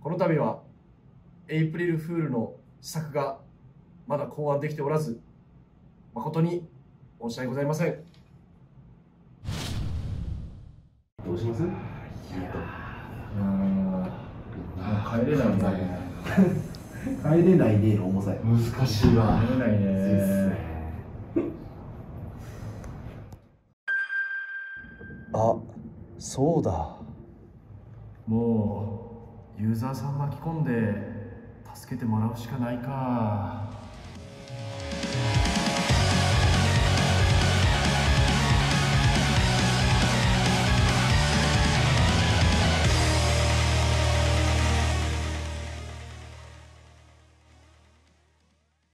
この度はエイプリルフールの施策がまだ考案できておらず、誠に申し訳ございません。 どうします？ もう帰れないね。 帰れないねの重さや。 難しいわ。 帰れないね。 あ、そうだ。 もうユーザーさん巻き込んで助けてもらうしかないか。